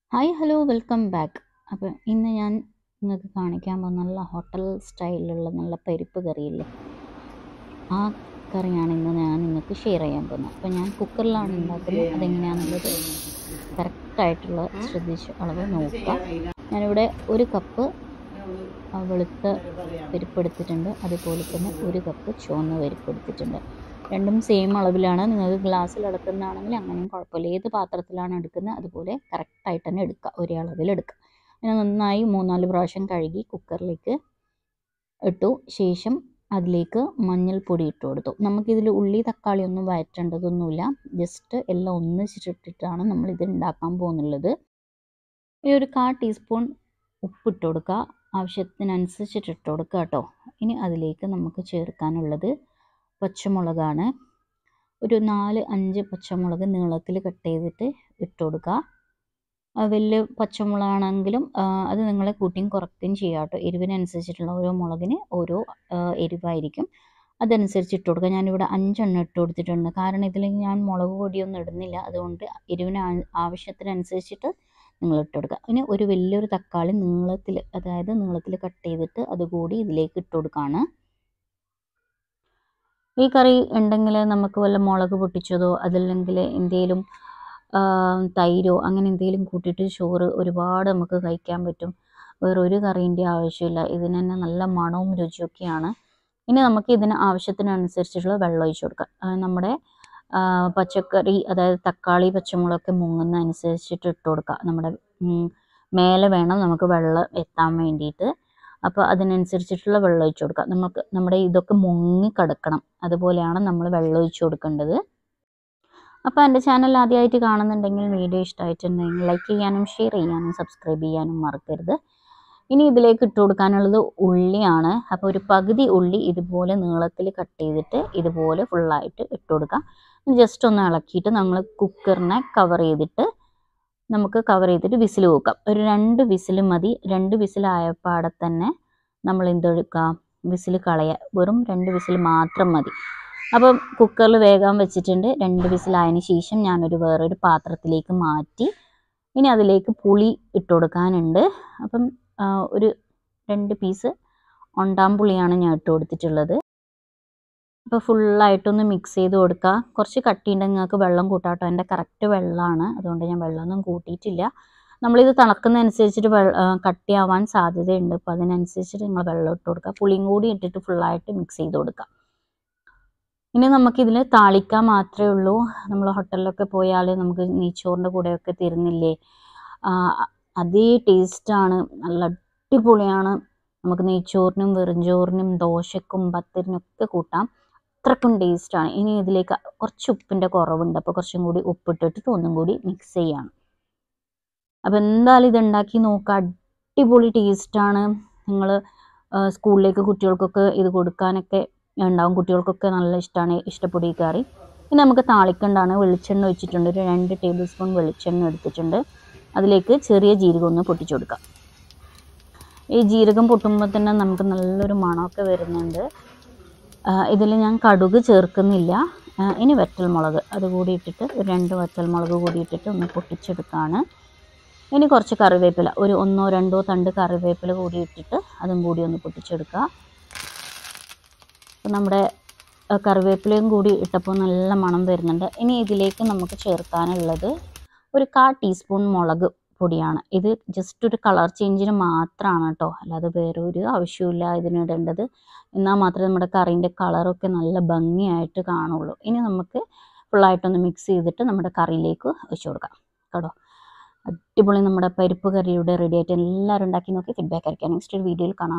Hi hello welcome back. അപ്പം ഇന്ന് ഞാൻ നിങ്ങൾക്ക് കാണിക്കാൻ പോകുന്ന നല്ല ഹോട്ടൽ സ്റ്റൈലിലുള്ള നല്ല പരിപ്പ് കറിയില്ലേ, ആ കറിയാണ് ഇന്ന് ഞാൻ നിങ്ങൾക്ക് ഷെയർ ചെയ്യാൻ പോകുന്നത്. അപ്പം ഞാൻ കുക്കറിലാണ് ഉണ്ടാക്കുന്നത്. അതെങ്ങനെയാണെന്നുള്ളത് കറക്റ്റായിട്ടുള്ള ശ്രദ്ധിച്ച് അളവ് നോക്കുക. ഞാനിവിടെ ഒരു കപ്പ് വെളുത്ത പരിപ്പ് എടുത്തിട്ടുണ്ട്, അതുപോലെ തന്നെ ഒരു കപ്പ് ചുവന്ന പരിപ്പ് എടുത്തിട്ടുണ്ട്. രണ്ടും സെയിം അളവിലാണ്. നിങ്ങൾക്ക് ഗ്ലാസ്സിൽ എടുക്കുന്നതാണെങ്കിൽ അങ്ങനെയും കുഴപ്പമില്ല. ഏത് പാത്രത്തിലാണ് എടുക്കുന്നത് അതുപോലെ കറക്റ്റായിട്ട് തന്നെ എടുക്കുക, ഒരേ അളവിൽ എടുക്കുക. പിന്നെ നന്നായി 3-4 പ്രാവശ്യം കഴുകി കുക്കറിലേക്ക് ഇട്ടു ശേഷം അതിലേക്ക് മഞ്ഞൾപ്പൊടി ഇട്ട് കൊടുത്തു. നമുക്കിതിൽ ഉള്ളി തക്കാളി ഒന്നും വഴറ്റേണ്ടതൊന്നുമില്ല, ജസ്റ്റ് എല്ലാം ഒന്നിച്ചിട്ടിട്ടാണ് നമ്മളിത് ഉണ്ടാക്കാൻ പോകുന്നുള്ളത്. ഈ ഒരു 1/4 ടീസ്പൂൺ ഉപ്പിട്ട് കൊടുക്കുക, ആവശ്യത്തിനനുസരിച്ചിട്ട് ഇട്ട് കൊടുക്കുക കേട്ടോ. ഇനി അതിലേക്ക് നമുക്ക് ചേർക്കാനുള്ളത് പച്ചമുളകാണ്. ഒരു 4-5 പച്ചമുളക് നീളത്തിൽ കട്ട് ചെയ്തിട്ട് ഇട്ട് കൊടുക്കുക. വലിയ പച്ചമുളകാണെങ്കിലും അത് നിങ്ങളെ കൂട്ടിയും കുറയ്ക്കുകയും ചെയ്യുക കേട്ടോ. എരിവിനനുസരിച്ചിട്ടുള്ള ഓരോ മുളകിന് ഓരോ എരിവായിരിക്കും, അതനുസരിച്ച് ഇട്ട് കൊടുക്കുക. ഞാനിവിടെ 5 എണ്ണം ഇട്ട് കൊടുത്തിട്ടുണ്ട്, കാരണം ഇതിൽ ഞാൻ മുളക് പൊടിയൊന്നും ഇടുന്നില്ല. അതുകൊണ്ട് എരിവിന് ആവശ്യത്തിനനുസരിച്ചിട്ട് നിങ്ങൾ ഇട്ട് കൊടുക്കുക. ഇനി ഒരു വലിയൊരു തക്കാളി നീളത്തിൽ കട്ട് ചെയ്തിട്ട് അതുകൂടി ഇതിലേക്ക് ഇട്ട് കൊടുക്കുകയാണ്. ഈ കറി ഉണ്ടെങ്കിൽ നമുക്ക് വല്ല മുളക് പൊട്ടിച്ചതോ അതല്ലെങ്കിൽ എന്തെങ്കിലും തൈരോ അങ്ങനെ എന്തെങ്കിലും കൂട്ടിയിട്ട് ചോറ് ഒരുപാട് നമുക്ക് കഴിക്കാൻ പറ്റും. വേറൊരു കറീൻ്റെ ആവശ്യമില്ല, ഇതിന് തന്നെ നല്ല മണവും രുചിയൊക്കെയാണ്. ഇനി നമുക്ക് ഇതിന് ആവശ്യത്തിനനുസരിച്ചിട്ടുള്ള വെള്ളം ഒഴിച്ച് കൊടുക്കാം. നമ്മുടെ പച്ചക്കറി അതായത് തക്കാളി പച്ചമുളകൊക്കെ മുങ്ങുന്നതനുസരിച്ചിട്ട് ഇട്ട് കൊടുക്കുക. നമ്മുടെ മേലെ വേണം നമുക്ക് വെള്ളം എത്താൻ വേണ്ടിയിട്ട്. അപ്പോൾ അതിനനുസരിച്ചിട്ടുള്ള വെള്ളം ഒഴിച്ച് കൊടുക്കുക. നമ്മുടെ ഇതൊക്കെ മുങ്ങി കിടക്കണം, അതുപോലെയാണ് നമ്മൾ വെള്ളം ഒഴിച്ച് കൊടുക്കേണ്ടത്. അപ്പോൾ എൻ്റെ ചാനൽ ആദ്യമായിട്ട് കാണുന്നുണ്ടെങ്കിൽ വീഡിയോ ഇഷ്ടമായിട്ടുണ്ടെങ്കിൽ ലൈക്ക് ചെയ്യാനും ഷെയർ ചെയ്യാനും സബ്സ്ക്രൈബ് ചെയ്യാനും മറക്കരുത്. ഇനി ഇതിലേക്ക് ഇട്ട് കൊടുക്കാനുള്ളത് ഉള്ളിയാണ്. അപ്പോൾ ഒരു പകുതി ഉള്ളി ഇതുപോലെ നീളത്തിൽ കട്ട് ചെയ്തിട്ട് ഇതുപോലെ ഫുള്ളായിട്ട് ഇട്ട് കൊടുക്കാം. ജസ്റ്റ് ഒന്ന് ഇളക്കിയിട്ട് നമ്മൾ കുക്കറിനെ കവർ ചെയ്തിട്ട് വിസിൽ വെക്കാം. ഒരു 2 വിസിൽ മതി. 2 വിസിലായപ്പാടെ തന്നെ നമ്മൾ എന്തെടുക്കാം, വിസിൽ കളയുക. വെറും 2 വിസിൽ മാത്രം മതി. അപ്പം കുക്കറിൽ വേഗം വെച്ചിട്ടുണ്ട്. 2 വിസിലായതിന് ശേഷം ഞാനൊരു വേറൊരു പാത്രത്തിലേക്ക് മാറ്റി. ഇനി അതിലേക്ക് പുളി ഇട്ട് കൊടുക്കാനുണ്ട്. അപ്പം ഒരു 2 പീസ് ഒണ്ടാമ്പുളിയാണ് ഞാൻ ഇട്ട് കൊടുത്തിട്ടുള്ളത്. അപ്പോൾ ഫുള്ളായിട്ടൊന്ന് മിക്സ് ചെയ്ത് കൊടുക്കുക. കുറച്ച് കട്ടിയുണ്ടെങ്കിൽ നിങ്ങൾക്ക് വെള്ളം കൂട്ടാട്ടോ. എൻ്റെ കറക്റ്റ് വെള്ളമാണ്, അതുകൊണ്ട് ഞാൻ വെള്ളമൊന്നും കൂട്ടിയിട്ടില്ല. നമ്മളിത് തിളക്കുന്നതനുസരിച്ചിട്ട് കട്ടിയാവാൻ സാധ്യതയുണ്ട്. അപ്പോൾ അതിനനുസരിച്ചിട്ട് നിങ്ങൾ വെള്ളം ഇട്ട് കൊടുക്കുക. പുളിയും കൂടി ഇട്ടിട്ട് ഫുള്ളായിട്ട് മിക്സ് ചെയ്ത് കൊടുക്കുക. ഇനി നമുക്കിതിൽ താളിക്കാൻ മാത്രമേ ഉള്ളൂ. നമ്മൾ ഹോട്ടലിലൊക്കെ പോയാൽ നമുക്ക് നെയ്ച്ചോറിൻ്റെ കൂടെയൊക്കെ തരുന്നില്ലേ, അതേ ടേസ്റ്റാണ്, നല്ല അടിപൊളിയാണ്. നമുക്ക് നെയ്ച്ചോറിനും വെറുംചോറിനും ദോശക്കും പത്തിരിനൊക്കെ കൂട്ടാം, അത്രക്കും ടേസ്റ്റാണ്. ഇനി ഇതിലേക്ക് കുറച്ച് ഉപ്പിൻ്റെ കുറവുണ്ട്, അപ്പോൾ കുറച്ചും കൂടി ഉപ്പിട്ടിട്ട് ഒന്നും കൂടി മിക്സ് ചെയ്യണം. അപ്പോൾ എന്തായാലും ഇത് ഉണ്ടാക്കി നോക്കുക, അടിപൊളി ടേസ്റ്റാണ്. നിങ്ങൾ സ്കൂളിലേക്ക് കുട്ടികൾക്കൊക്കെ ഇത് കൊടുക്കാനൊക്കെ ഉണ്ടാവും, കുട്ടികൾക്കൊക്കെ നല്ല ഇഷ്ടമാണ്, ഇഷ്ടപ്പെടും ഈ കറി. ഇനി നമുക്ക് താളിക്കേണ്ടതാണ്. വെളിച്ചെണ്ണ ഒഴിച്ചിട്ടുണ്ട്, ഒരു 2 ടേബിൾ സ്പൂൺ വെളിച്ചെണ്ണ എടുത്തിട്ടുണ്ട്. അതിലേക്ക് ചെറിയ ജീരകം ഒന്ന് പൊട്ടിച്ചു കൊടുക്കാം. ഈ ജീരകം പൊട്ടുമ്പോൾ തന്നെ നമുക്ക് നല്ലൊരു മണമൊക്കെ വരുന്നുണ്ട്. ഇതിൽ ഞാൻ കടുക് ചേർക്കുന്നില്ല. ഇനി വറ്റൽമുളക് അതുകൂടി ഇട്ടിട്ട് ഒരു 2 വറ്റൽമുളക് കൂടി ഇട്ടിട്ട് ഒന്ന് പൊട്ടിച്ചെടുക്കുകയാണ്. ഇനി കുറച്ച് കറിവേപ്പില, ഒരു 1-2 തണ്ട് കറിവേപ്പില കൂടി ഇട്ടിട്ട് അതും കൂടി ഒന്ന് പൊട്ടിച്ചെടുക്കുക. അപ്പോൾ നമ്മുടെ കറിവേപ്പിലയും കൂടി ഇട്ടപ്പോൾ നല്ല മണം വരുന്നുണ്ട്. ഇനി ഇതിലേക്ക് നമുക്ക് ചേർക്കാനുള്ളത് ഒരു 1/4 ടീസ്പൂൺ മുളക് പൊടിയാണ്. ഇത് ജസ്റ്റ് ഒരു കളർ ചേഞ്ചിന് മാത്രമാണ് കേട്ടോ, അല്ലാതെ വേറെ ഒരു ആവശ്യമില്ല ഇതിനിടേണ്ടത്. എന്നാൽ മാത്രമേ നമ്മുടെ കറീൻ്റെ കളറൊക്കെ നല്ല ഭംഗിയായിട്ട് കാണുള്ളൂ. ഇനി നമുക്ക് ഫുള്ളായിട്ടൊന്ന് മിക്സ് ചെയ്തിട്ട് നമ്മുടെ കറിയിലേക്ക് ഒഴിച്ചു കൊടുക്കാം കേട്ടോ. അടിപൊളി നമ്മുടെ പരിപ്പ് കറി ഇവിടെ റെഡി ആയിട്ട് എല്ലാവരും ഉണ്ടാക്കി നോക്കി ഫീഡ്ബാക്ക് അറിയിക്കാം. നെക്സ്റ്റ് ഒരു വീഡിയോയിൽ കാണാം.